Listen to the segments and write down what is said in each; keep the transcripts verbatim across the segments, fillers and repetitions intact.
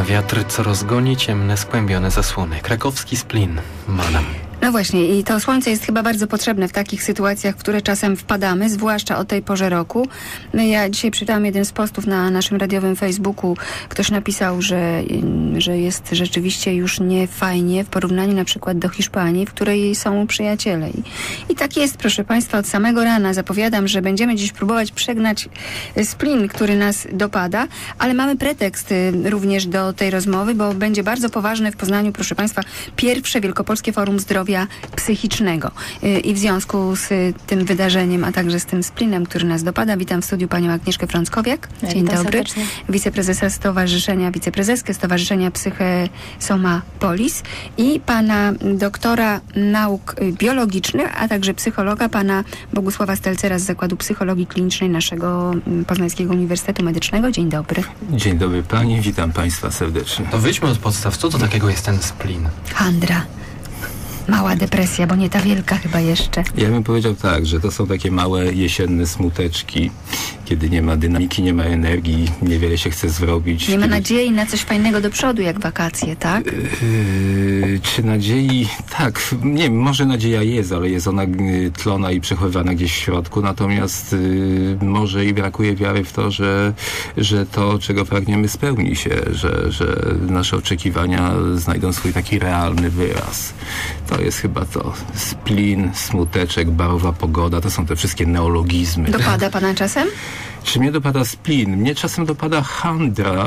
na wiatr, co rozgoni ciemne, skłębione zasłony. Krakowski splin. Madam. No właśnie, i to słońce jest chyba bardzo potrzebne w takich sytuacjach, w które czasem wpadamy, zwłaszcza o tej porze roku. Ja dzisiaj przeczytałam jeden z postów na naszym radiowym Facebooku. Ktoś napisał, że, że jest rzeczywiście już nie fajnie w porównaniu na przykład do Hiszpanii, w której są przyjaciele. I, i tak jest, proszę Państwa, od samego rana zapowiadam, że będziemy dziś próbować przegnać splin, który nas dopada, ale mamy pretekst również do tej rozmowy, bo będzie bardzo poważne w Poznaniu, proszę Państwa, pierwsze Wielkopolskie Forum Zdrowia Psychicznego. I w związku z tym wydarzeniem, a także z tym splinem, który nas dopada, witam w studiu panią Agnieszkę Frąckowiak. Dzień Witam dobry. serdecznie. Wiceprezesa Stowarzyszenia, wiceprezeskę Stowarzyszenia Psyche Soma Polis i pana doktora nauk biologicznych, a także psychologa, pana Bogusława Stelcera z Zakładu Psychologii Klinicznej naszego Poznańskiego Uniwersytetu Medycznego. Dzień dobry. Dzień dobry pani, witam państwa serdecznie. To wyjdźmy od podstaw. Co to takiego jest ten splin? Handra. Mała depresja, bo nie ta wielka chyba jeszcze. Ja bym powiedział tak, że to są takie małe jesienne smuteczki, kiedy nie ma dynamiki, nie ma energii, niewiele się chce zrobić. Nie ma kiedy... nadziei na coś fajnego do przodu, jak wakacje, tak? Yy, czy nadziei? Tak, nie wiem, może nadzieja jest, ale jest ona tlona i przechowywana gdzieś w środku, natomiast yy, może i brakuje wiary w to, że, że to, czego pragniemy, spełni się, że, że nasze oczekiwania znajdą swój taki realny wyraz. To jest chyba to. Splin, smuteczek, barowa pogoda, to są te wszystkie neologizmy. Dopada pana czasem? Czy mnie dopada splin? Mnie czasem dopada handra,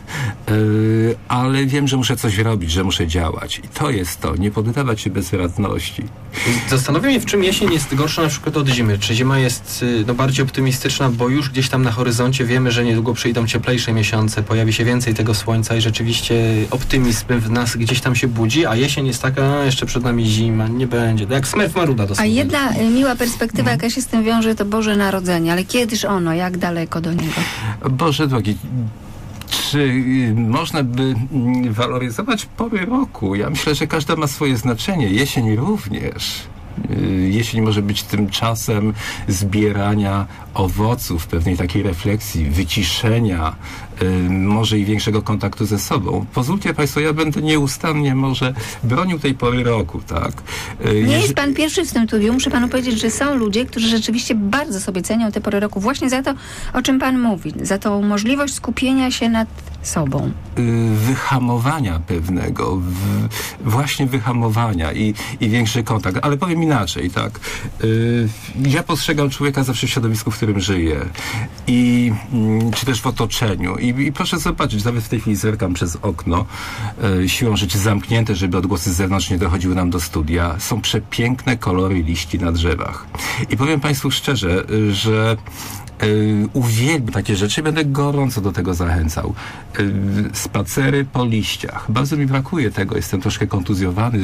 yy, ale wiem, że muszę coś robić, że muszę działać. I to jest to, nie poddawać się bezradności. Zastanawiam się, w czym jesień jest gorsza na przykład od zimy. Czy zima jest no, bardziej optymistyczna, bo już gdzieś tam na horyzoncie wiemy, że niedługo przyjdą cieplejsze miesiące, pojawi się więcej tego słońca i rzeczywiście optymizm w nas gdzieś tam się budzi, a jesień jest taka, a jeszcze przed nami zima, nie będzie. Jak Smurf Maruda A dosłownie. jedna y, miła perspektywa, jaka się z tym wiąże, to Boże Narodzenie. Ale kiedyż ono? Jak daleko do niego? Boże drogi, czy y, można by y, waloryzować pory roku? Ja myślę, że każda ma swoje znaczenie. Jesień również. Y, jesień może być tym czasem zbierania owoców, pewnej takiej refleksji, wyciszenia, y, może i większego kontaktu ze sobą. Pozwólcie Państwo, ja będę nieustannie może bronił tej pory roku, tak? Y, Nie jeż- jest pan pierwszy w tym studiu. Muszę panu powiedzieć, że są ludzie, którzy rzeczywiście bardzo sobie cenią te pory roku właśnie za to, o czym pan mówi. Za tą możliwość skupienia się nad sobą. y, wyhamowania pewnego, w, właśnie wyhamowania i, i większy kontakt. Ale powiem inaczej, tak? Y, ja postrzegam człowieka zawsze w środowisku, w którym żyję. I, mm, czy też w otoczeniu. I, I proszę zobaczyć, nawet w tej chwili zerkam przez okno, y, siłą rzeczy zamknięte, żeby odgłosy z zewnątrz nie dochodziły nam do studia. Są przepiękne kolory liści na drzewach. I powiem Państwu szczerze, y, że Yy, uwielbiam takie rzeczy, będę gorąco do tego zachęcał. Yy, spacery po liściach. Bardzo mi brakuje tego, jestem troszkę kontuzjowany,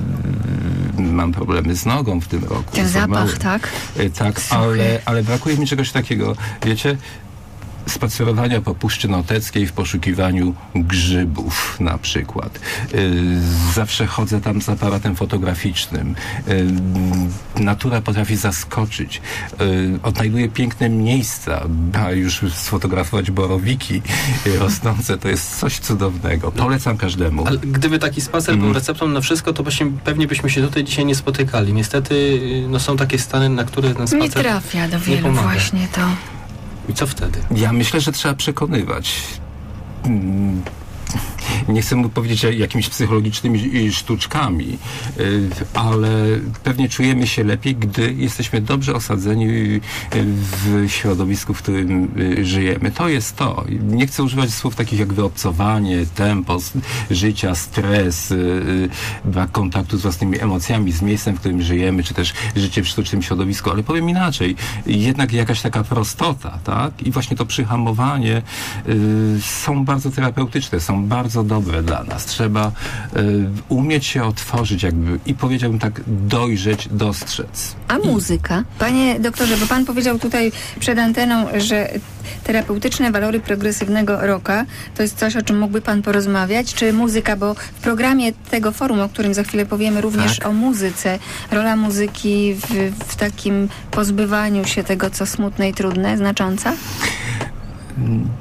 yy, mam problemy z nogą w tym roku. Ten zapach, Złamałem. tak? Yy, tak, ale, ale brakuje mi czegoś takiego, wiecie, spacerowania po Puszczy Noteckiej w poszukiwaniu grzybów na przykład. Yy, zawsze chodzę tam z aparatem fotograficznym. Yy, natura potrafi zaskoczyć. Yy, odnajduję piękne miejsca. A już sfotografować borowiki yy, rosnące to jest coś cudownego. Polecam każdemu. Ale gdyby taki spacer Mm. był receptą na wszystko, to właśnie pewnie byśmy się tutaj dzisiaj nie spotykali. Niestety no, są takie stany, na które ten spacer Nie trafia do wielu pomaga. właśnie to. I co wtedy? Ja myślę, że trzeba przekonywać. Mm, Nie chcę mu powiedzieć jakimiś psychologicznymi sztuczkami, y, ale pewnie czujemy się lepiej, gdy jesteśmy dobrze osadzeni y, w środowisku, w którym y, żyjemy. To jest to. Nie chcę używać słów takich jak wyobcowanie, tempo s- życia, stres, y, y, brak kontaktu z własnymi emocjami, z miejscem, w którym żyjemy, czy też życie w sztucznym środowisku, ale powiem inaczej. Jednak jakaś taka prostota, tak? I właśnie to przyhamowanie y, są bardzo terapeutyczne, są bardzo dobre dla nas. Trzeba y, umieć się otworzyć jakby i powiedziałbym tak, dojrzeć, dostrzec. A muzyka? Panie doktorze, bo pan powiedział tutaj przed anteną, że terapeutyczne walory progresywnego rocka to jest coś, o czym mógłby pan porozmawiać? Czy muzyka, bo w programie tego forum, o którym za chwilę powiemy, również Tak. o muzyce, rola muzyki w, w takim pozbywaniu się tego, co smutne i trudne, znacząca?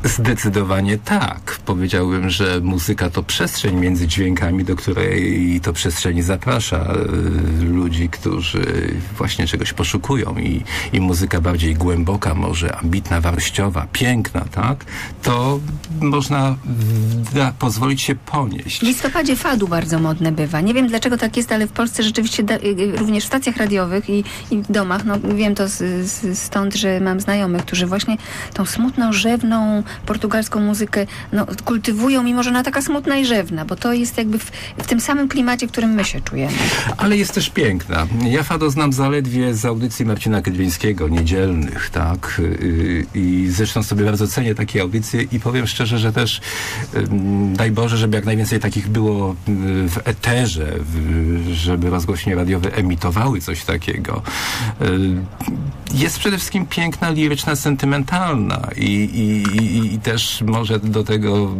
Zdecydowanie tak. Powiedziałbym, że muzyka to przestrzeń między dźwiękami, do której to przestrzeni zaprasza y, ludzi, którzy właśnie czegoś poszukują i, i muzyka bardziej głęboka, może ambitna, wartościowa, piękna, tak? To można da, pozwolić się ponieść. W listopadzie fadu bardzo modne bywa. Nie wiem dlaczego tak jest, ale w Polsce rzeczywiście da, również w stacjach radiowych i, i w domach, no wiem to z, z, stąd, że mam znajomych, którzy właśnie tą smutną, rzewną portugalską muzykę no, kultywują, mimo że ona taka smutna i rzewna, bo to jest jakby w, w tym samym klimacie, w którym my się czujemy. Ale jest też piękna. Ja fado znam zaledwie z audycji Marcina Kedwińskiego, niedzielnych, tak? Yy, I zresztą sobie bardzo cenię takie audycje i powiem szczerze, że też yy, daj Boże, żeby jak najwięcej takich było yy, w eterze, w, żeby rozgłośnie radiowe emitowały coś takiego. Yy, jest przede wszystkim piękna, liryczna, sentymentalna i, i, i, i też może do tego,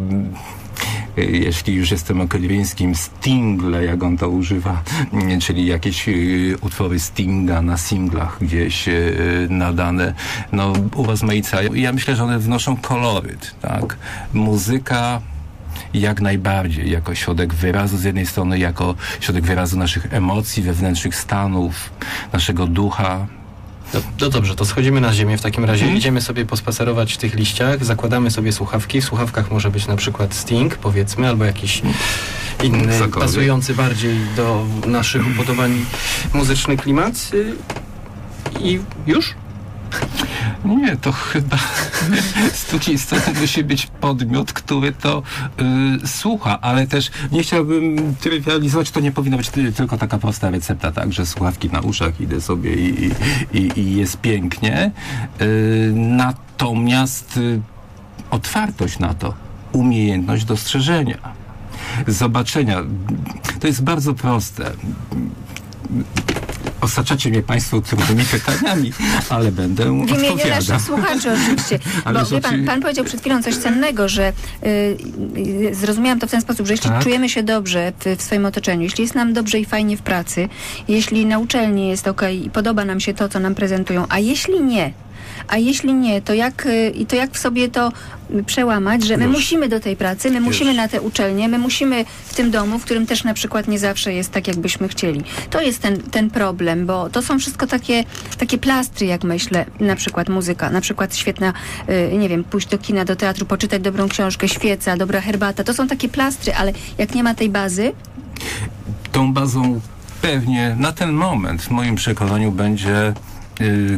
jeśli już jestem o Kedwińskim, stingle, jak on to używa, czyli jakieś y, utwory Stinga na singlach gdzieś y, nadane, no urozmaicają. I ja myślę, że one wnoszą koloryt, tak? Muzyka jak najbardziej, jako środek wyrazu z jednej strony, jako środek wyrazu naszych emocji, wewnętrznych stanów, naszego ducha. No, no dobrze, to schodzimy na ziemię w takim razie, hmm. idziemy sobie pospacerować w tych liściach, zakładamy sobie słuchawki, w słuchawkach może być na przykład Sting, powiedzmy, albo jakiś inny, Cokolwiek. pasujący bardziej do naszych upodobań muzyczny klimat i już? Nie, to chyba z drugiej strony musi być podmiot, który to y, słucha, ale też nie chciałbym trywializować, to nie powinna być ty, tylko taka prosta recepta, tak, że słuchawki na uszach, idę sobie i, i, i jest pięknie. Y, natomiast y, otwartość na to, umiejętność dostrzeżenia, zobaczenia, to jest bardzo proste. Ostaczacie mnie Państwo trudnymi pytaniami, ale będę w imieniu odpowiadał. naszych słuchaczy oczywiście. Bo wie pan, pan powiedział przed chwilą coś cennego, że y, y, zrozumiałam to w ten sposób, że jeśli tak? czujemy się dobrze w, w swoim otoczeniu, jeśli jest nam dobrze i fajnie w pracy, jeśli na uczelni jest okej i podoba nam się to, co nam prezentują, a jeśli nie, a jeśli nie, to jak, i to jak w sobie to przełamać, że my Już. musimy do tej pracy, my Już. musimy na te uczelnie, my musimy w tym domu, w którym też na przykład nie zawsze jest tak, jakbyśmy chcieli. To jest ten, ten problem, bo to są wszystko takie, takie plastry, jak myślę, na przykład muzyka, na przykład świetna, y, nie wiem, pójść do kina, do teatru, poczytać dobrą książkę, świeca, dobra herbata, to są takie plastry, ale jak nie ma tej bazy... Tą bazą pewnie na ten moment w moim przekonaniu będzie y,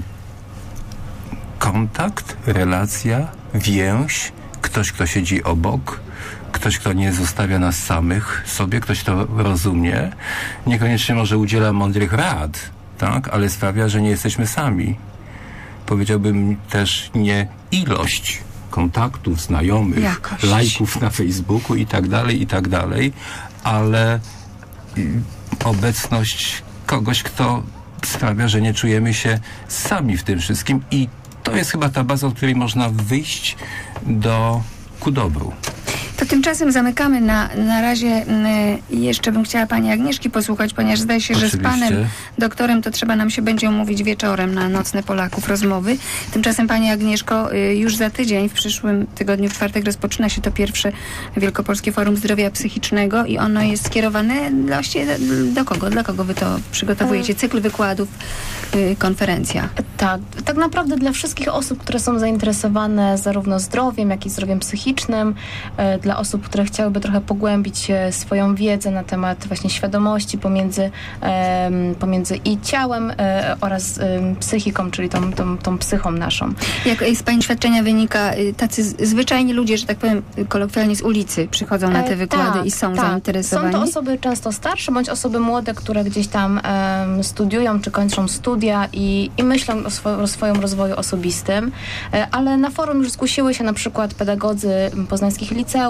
kontakt, relacja, więź, ktoś, kto siedzi obok, ktoś, kto nie zostawia nas samych sobie, ktoś, kto rozumie, niekoniecznie może udziela mądrych rad, tak, ale sprawia, że nie jesteśmy sami. Powiedziałbym też nie ilość kontaktów, znajomych, Jakość. lajków na Facebooku i tak dalej, i tak dalej, ale y, obecność kogoś, kto sprawia, że nie czujemy się sami w tym wszystkim i to jest chyba ta baza, od której można wyjść do ku dobru. To tymczasem zamykamy na, na razie i jeszcze bym chciała pani Agnieszki posłuchać, ponieważ zdaje się, Oczywiście. że z panem doktorem to trzeba nam się będzie umówić wieczorem na Nocne Polaków rozmowy. Tymczasem pani Agnieszko, już za tydzień, w przyszłym tygodniu, w czwartek rozpoczyna się to pierwsze Wielkopolskie Forum Zdrowia Psychicznego i ono jest skierowane właściwie do kogo? Dla kogo wy to przygotowujecie? Cykl wykładów, konferencja. Tak, tak naprawdę dla wszystkich osób, które są zainteresowane zarówno zdrowiem, jak i zdrowiem psychicznym, dla osób, które chciałyby trochę pogłębić swoją wiedzę na temat właśnie świadomości pomiędzy, um, pomiędzy i ciałem um, oraz um, psychiką, czyli tą, tą, tą psychą naszą. Jak z pani świadczenia wynika, tacy zwyczajni ludzie, że tak powiem kolokwialnie z ulicy przychodzą na te wykłady e, tak, i są tak. zainteresowani? Są to osoby często starsze, bądź osoby młode, które gdzieś tam um, studiują, czy kończą studia i, i myślą o, swo- o swoim rozwoju osobistym, e, ale na forum już zgłosiły się na przykład pedagodzy poznańskich liceów,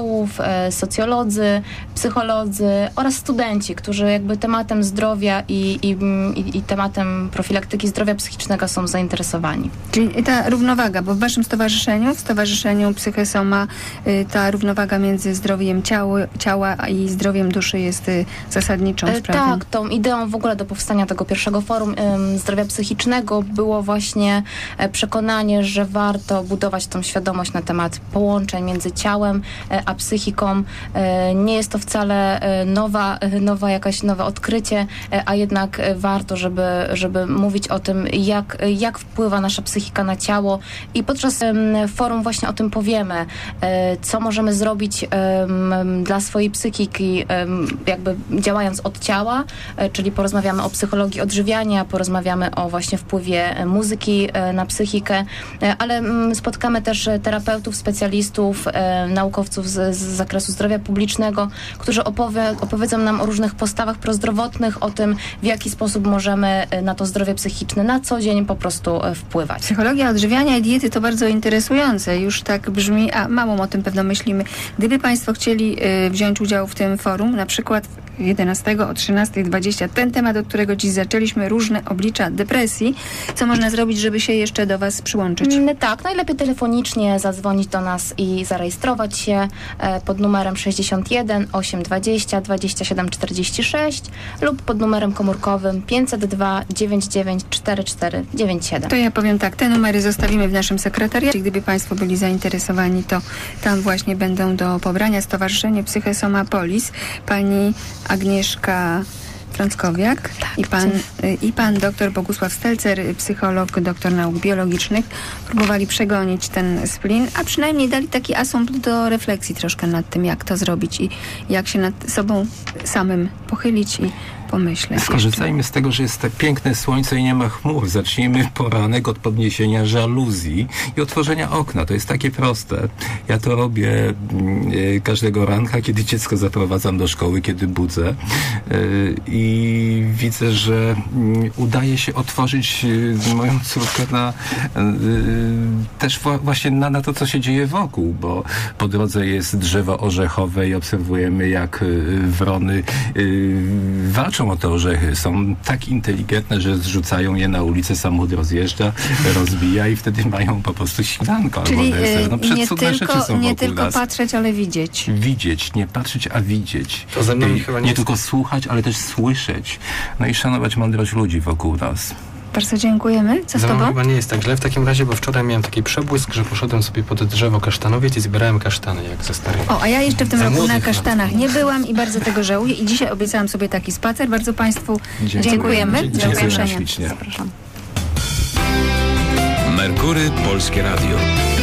wydziałów, e, socjolodzy, psycholodzy oraz studenci, którzy jakby tematem zdrowia i, i, i, i tematem profilaktyki zdrowia psychicznego są zainteresowani. Czyli ta równowaga, bo w waszym stowarzyszeniu, w Stowarzyszeniu Psychesoma, y, ta równowaga między zdrowiem ciało, ciała i zdrowiem duszy jest y, zasadniczą E, sprawą. Tak, tą ideą w ogóle do powstania tego pierwszego forum em, zdrowia psychicznego było właśnie e, przekonanie, że warto budować tą świadomość na temat połączeń między ciałem e, a psychiką. E, nie jest to wcale e, nowa, e, nowa jakaś nowe odkrycie, e, a jednak e, warto, żeby, żeby mówić o tym, jak, jak wpływa nasza psychika na ciało i podczas em, forum właśnie o tym powiemy, e, co możemy zrobić em, dla swojej psychiki, em, jakby działając od ciała, e, czyli porozmawiamy o psychologii odżywiania, porozmawiamy o właśnie wpływie e, muzyki e, na psychikę, e, ale mm, spotkamy też e, terapeutów, specjalistów, e, naukowców z, z zakresu zdrowia publicznego, którzy opowie, opowiedzą nam o różnych postawach prozdrowotnych, o tym, w jaki sposób możemy e, na to zdrowie psychiczne na co dzień po prostu e, wpływać. Psychologia odżywiania i diety to bardzo interesujące. Już tak brzmi, a mało o tym pewno myślimy. Gdyby Państwo chcieli y, wziąć udział w tym forum, na przykład jedenastego o trzynasta dwadzieścia, ten temat, od którego dziś zaczęliśmy, różne oblicza depresji, co można zrobić, żeby się jeszcze do Was przyłączyć? Mm, Tak, najlepiej telefonicznie zadzwonić do nas i zarejestrować się e, pod numerem sześćdziesiąt jeden osiemset dwadzieścia dwadzieścia siedem czterdzieści sześć lub pod numerem komórkowym pięćset dwa dziewięćdziesiąt dziewięć czterdzieści cztery dziewięćdziesiąt siedem. To ja powiem tak, te numery zostawimy w naszym sekretariacie. Gdyby Państwo byli zainteresowani, to tam właśnie będą do pobrania Stowarzyszenie Psychesoma Polis. Pani Agnieszka Frąckowiak i pan, i pan doktor Bogusław Stelcer, psycholog, doktor nauk biologicznych, próbowali przegonić ten splin, a przynajmniej dali taki asumpt do refleksji troszkę nad tym, jak to zrobić i jak się nad sobą samym pochylić i pomyśleć. Skorzystajmy z tego, że jest tak piękne słońce i nie ma chmur. Zacznijmy poranek od podniesienia żaluzji i otworzenia okna. To jest takie proste. Ja to robię y, każdego ranka, kiedy dziecko zaprowadzam do szkoły, kiedy budzę. Y, I widzę, że y, udaje się otworzyć y, moją córkę na y, też wa- właśnie na, na to, co się dzieje wokół, bo po drodze jest drzewo orzechowe i obserwujemy, jak y, wrony y, walczą o te orzechy. Są tak inteligentne, że zrzucają je na ulicę, samochód rozjeżdża, rozbija i wtedy mają po prostu śniadanko albo Czyli deser. No, nie przecudne rzeczy tylko, są nie wokół tylko nas. patrzeć, ale widzieć. Widzieć, nie patrzeć, a widzieć. To ze mną I chyba nie nie jest- tylko słuchać, ale też słyszeć. No i szanować mądrość ludzi wokół nas. Bardzo dziękujemy. Co z Ze mną Tobą? chyba nie jest tak źle w takim razie, bo wczoraj miałem taki przebłysk, że poszedłem sobie pod drzewo kasztanowiec i zbierałem kasztany, jak ze starych. O, a ja jeszcze w tym Za roku na młodych kasztanach lat. nie byłam i bardzo tego żałuję i dzisiaj obiecałam sobie taki spacer. Bardzo Państwu Dziękuję. dziękujemy. Dziękuję. Do Dziękuję usłyszenia. ślicznie. Zapraszam. Merkury Polskie Radio.